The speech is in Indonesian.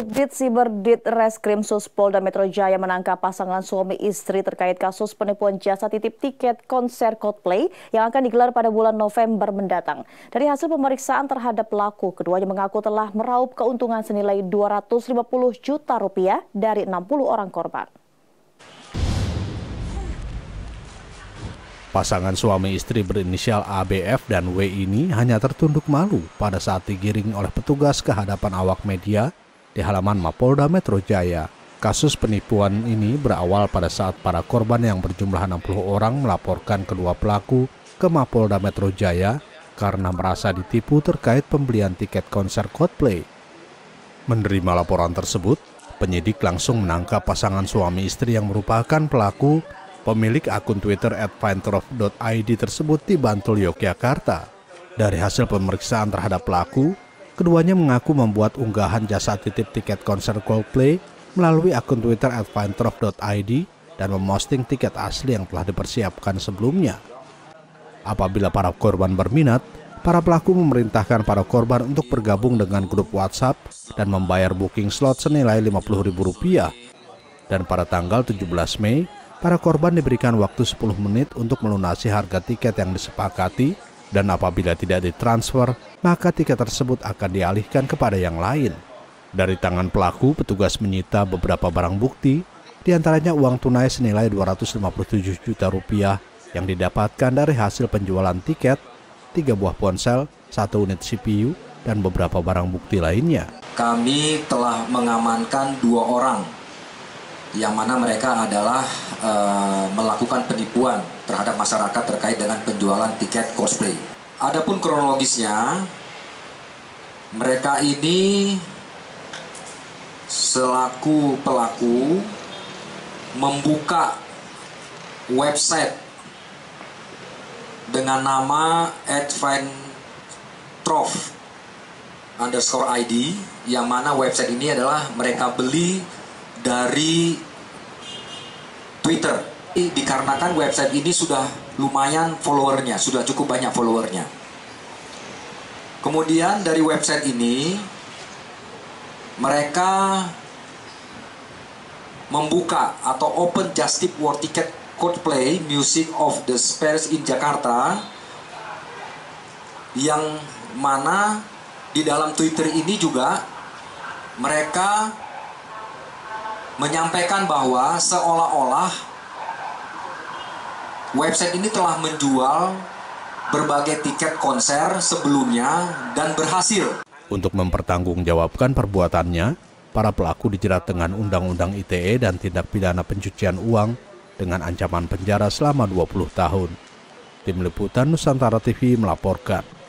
Subdit Siberdit Reskrimsus Polda Metro Jaya menangkap pasangan suami istri terkait kasus penipuan jasa titip tiket konser Coldplay yang akan digelar pada bulan November mendatang. Dari hasil pemeriksaan terhadap pelaku, keduanya mengaku telah meraup keuntungan senilai 250 juta rupiah dari 60 orang korban. Pasangan suami istri berinisial ABF dan W ini hanya tertunduk malu pada saat digiring oleh petugas ke hadapan awak media di halaman Mapolda Metro Jaya. Kasus penipuan ini berawal pada saat para korban yang berjumlah 60 orang melaporkan kedua pelaku ke Mapolda Metro Jaya karena merasa ditipu terkait pembelian tiket konser Coldplay. Menerima laporan tersebut, penyidik langsung menangkap pasangan suami istri yang merupakan pelaku. Pemilik akun Twitter @finetrof.id tersebut di Bantul, Yogyakarta. Dari hasil pemeriksaan terhadap pelaku, keduanya mengaku membuat unggahan jasa titip tiket konser Coldplay melalui akun Twitter @finetrof.id dan memposting tiket asli yang telah dipersiapkan sebelumnya. Apabila para korban berminat, para pelaku memerintahkan para korban untuk bergabung dengan grup WhatsApp dan membayar booking slot senilai Rp50.000. Dan pada tanggal 17 Mei, para korban diberikan waktu 10 menit untuk melunasi harga tiket yang disepakati, dan apabila tidak ditransfer, maka tiket tersebut akan dialihkan kepada yang lain. Dari tangan pelaku, petugas menyita beberapa barang bukti, diantaranya uang tunai senilai Rp257 juta yang didapatkan dari hasil penjualan tiket, 3 buah ponsel, 1 unit CPU, dan beberapa barang bukti lainnya. Kami telah mengamankan 2 orang, yang mana mereka adalah melakukan penipuan terhadap masyarakat terkait dengan penjualan tiket Coldplay. Adapun kronologisnya, mereka ini selaku pelaku membuka website dengan nama @finetrof_id, yang mana website ini adalah mereka beli dari Twitter. Dikarenakan website ini sudah lumayan followernya, sudah cukup banyak followernya. Kemudian dari website ini mereka membuka atau open just tip war ticket Coldplay Music of the Spheres in Jakarta, yang mana di dalam Twitter ini juga mereka menyampaikan bahwa seolah-olah website ini telah menjual berbagai tiket konser sebelumnya dan berhasil. Untuk mempertanggungjawabkan perbuatannya, para pelaku dijerat dengan Undang-Undang ITE dan tindak pidana pencucian uang dengan ancaman penjara selama 20 tahun. Tim Liputan Nusantara TV melaporkan.